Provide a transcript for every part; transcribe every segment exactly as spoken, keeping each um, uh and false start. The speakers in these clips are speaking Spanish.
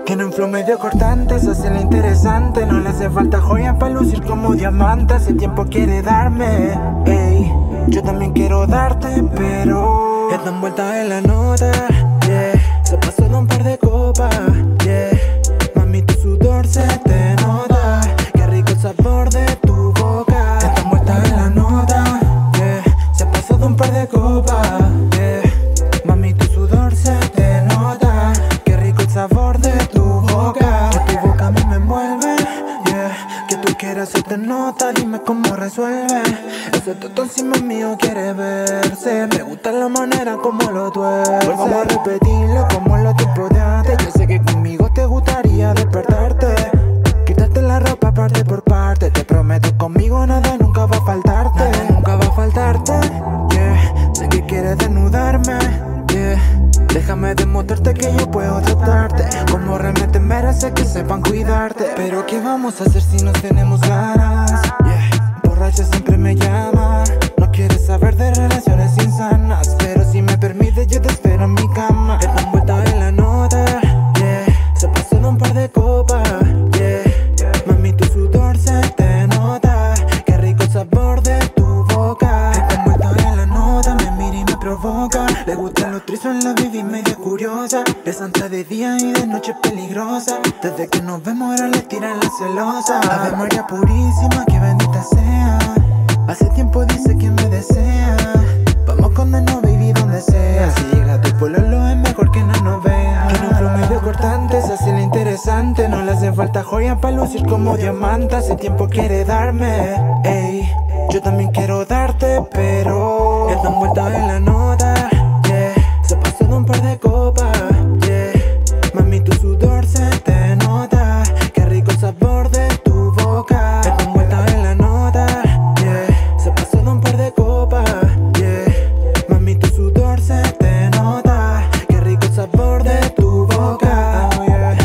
Tiene un flow medio cortante, se hace la interesante. No le hace falta joya para lucir como diamante. Hace tiempo quiere darme, ey. Yo también quiero darte, pero está envuelta en la nota, yeah. Se pasó de un par de copas, yeah. Mami, tu sudor se te nota. Qué rico el sabor de tu boca. Está envuelta en la nota, yeah. Se pasó de un par de copas, yeah. Mami, tu sudor se te nota. Qué rico el sabor de tu boca. Que tu boca a mí me envuelve, yeah. Que tú quieras se te nota, dime cómo resuelve. Ese toto encima mío quiere verse. Me gusta la manera como lo tuerce. Vamos a repetirlo como en los tiempos de antes. Yo sé que conmigo te gustaría despertarte, quitarte la ropa parte por parte. Te prometo conmigo nada nunca va a faltarte. Nada nunca va a faltarte, yeah. Sé que quieres desnudarme, yeah. Déjame demostrarte que yo puedo tratarte como realmente mereces, que sepan cuidarte. Pero ¿qué vamos a hacer si nos tenemos ganas? Yeah. Borracha siempre me llama. No quieres saber de relaciones insanas, pero si me permites yo te espero en mi cama. Está envuelta en la nota, yeah. Se pasó de un par de copas, yeah. Mami, tu sudor se te nota. Qué rico el sabor de tu boca. Está envuelta en la nota, me mira y me provoca. Le gustan los trizos en la baby media curiosa. Es santa de día y de noche peligrosa. Desde que nos vemos ahora le tiran la celosa. Ave María purísima, que bendita sea. Hace tiempo dice que me desea. Vamos condenos baby donde sea. Si llega tu pololo es mejor que no nos vea. Tiene un flow medio cortante, se hace la interesante. No le hace falta joya para lucir como diamante. Hace tiempo quiere darme, ey. Yo también quiero darte, pero está envuelta en la nota, yeah. Se pasó de un par de copas, yeah. Mami, tu sudor se te nota. Qué rico el sabor de tu boca. Está envuelta en la nota, yeah. Se pasó de un par de copas, yeah. Mami, tu sudor se te nota. Qué rico el sabor de tu boca, oh, yeah.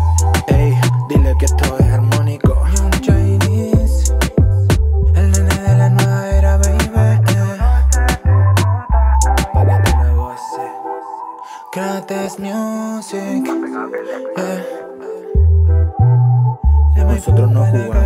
Ey, dile que esto es armónico. Young Chinese, el nene de la nueva era, baby, yeah. Para que te goce. Krates Music, yeah. Nosotros no jugamos.